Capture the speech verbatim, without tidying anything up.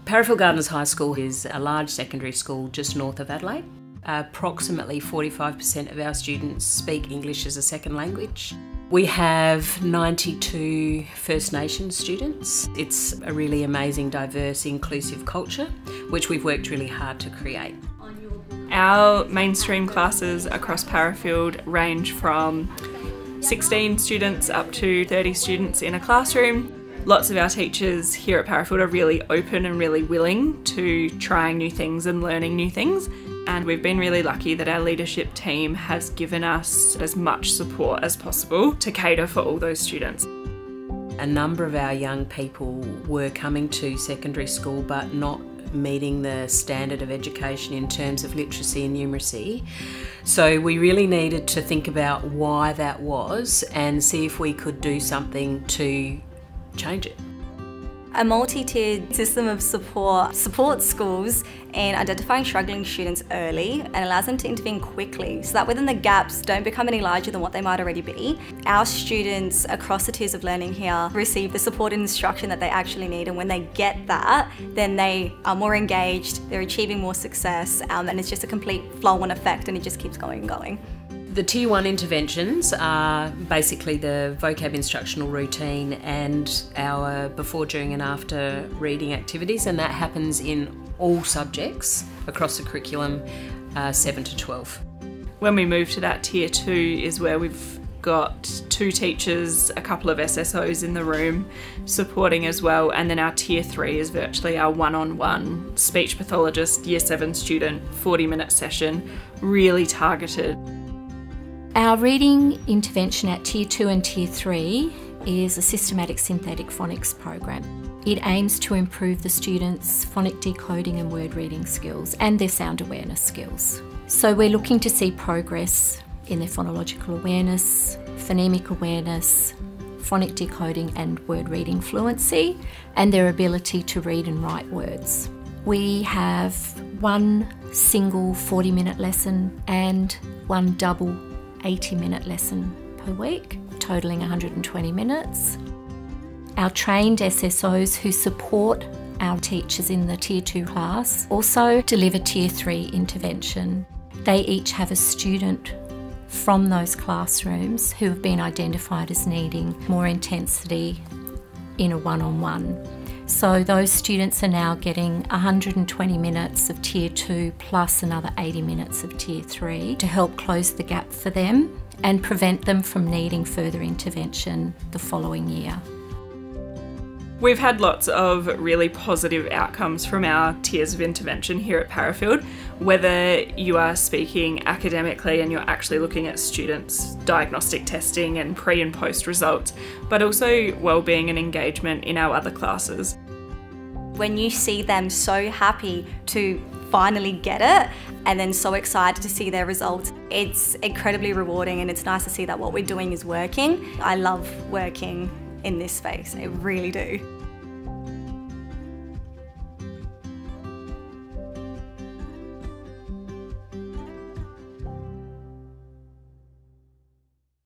Parafield Gardens High School is a large secondary school just north of Adelaide. Approximately forty-five percent of our students speak English as a second language. We have ninety-two First Nations students. It's a really amazing, diverse, inclusive culture, which we've worked really hard to create. Our mainstream classes across Parafield range from sixteen students up to thirty students in a classroom. Lots of our teachers here at Parafield are really open and really willing to trying new things and learning new things. And we've been really lucky that our leadership team has given us as much support as possible to cater for all those students. A number of our young people were coming to secondary school but not meeting the standard of education in terms of literacy and numeracy. So we really needed to think about why that was and see if we could do something to change it. A multi-tiered system of support supports schools in identifying struggling students early and allows them to intervene quickly so that within the gaps don't become any larger than what they might already be. Our students across the tiers of learning here receive the support and instruction that they actually need, and when they get that, then they are more engaged, they're achieving more success, um, and it's just a complete flow-on effect, and it just keeps going and going. The Tier one interventions are basically the vocab instructional routine and our before, during and after reading activities, and that happens in all subjects across the curriculum, uh, seven to twelve. When we move to that Tier two is where we've got two teachers, a couple of S S Os in the room supporting as well, and then our Tier three is virtually our one-on-one speech pathologist, Year seven student, forty minute session, really targeted. Our reading intervention at Tier two and Tier three is a systematic synthetic phonics program. It aims to improve the students' phonic decoding and word reading skills and their sound awareness skills. So we're looking to see progress in their phonological awareness, phonemic awareness, phonic decoding and word reading fluency, and their ability to read and write words. We have one single forty minute lesson and one double eighty minute lesson per week, totaling one hundred twenty minutes. Our trained S S Os who support our teachers in the Tier two class also deliver Tier three intervention. They each have a student from those classrooms who have been identified as needing more intensity in a one-on-one. So those students are now getting one hundred twenty minutes of Tier two plus another eighty minutes of Tier three to help close the gap for them and prevent them from needing further intervention the following year. We've had lots of really positive outcomes from our tiers of intervention here at Parafield, whether you are speaking academically and you're actually looking at students' diagnostic testing and pre and post results, but also wellbeing and engagement in our other classes. When you see them so happy to finally get it and then so excited to see their results, it's incredibly rewarding, and it's nice to see that what we're doing is working. I love working in this space, I really do.